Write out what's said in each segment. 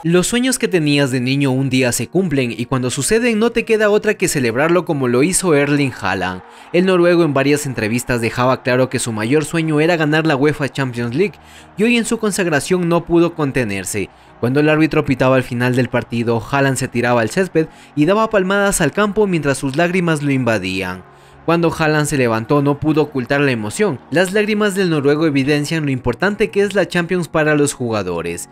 Los sueños que tenías de niño un día se cumplen y cuando suceden no te queda otra que celebrarlo como lo hizo Erling Haaland. El noruego en varias entrevistas dejaba claro que su mayor sueño era ganar la UEFA Champions League y hoy en su consagración no pudo contenerse. Cuando el árbitro pitaba al final del partido, Haaland se tiraba al césped y daba palmadas al campo mientras sus lágrimas lo invadían. Cuando Haaland se levantó no pudo ocultar la emoción. Las lágrimas del noruego evidencian lo importante que es la Champions para los jugadores.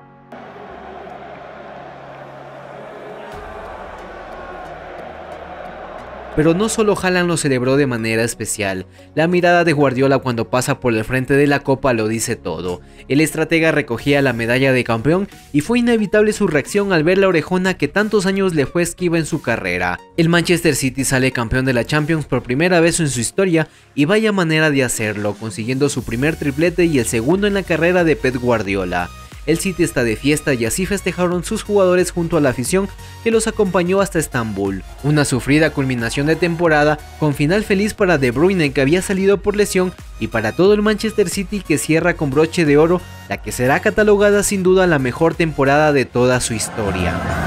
Pero no solo Haaland lo celebró de manera especial, la mirada de Guardiola cuando pasa por el frente de la copa lo dice todo. El estratega recogía la medalla de campeón y fue inevitable su reacción al ver la orejona que tantos años le fue esquiva en su carrera. El Manchester City sale campeón de la Champions por primera vez en su historia y vaya manera de hacerlo, consiguiendo su primer triplete y el segundo en la carrera de Pep Guardiola. El City está de fiesta y así festejaron sus jugadores junto a la afición que los acompañó hasta Estambul. Una sufrida culminación de temporada con final feliz para De Bruyne que había salido por lesión y para todo el Manchester City que cierra con broche de oro la que será catalogada sin duda la mejor temporada de toda su historia.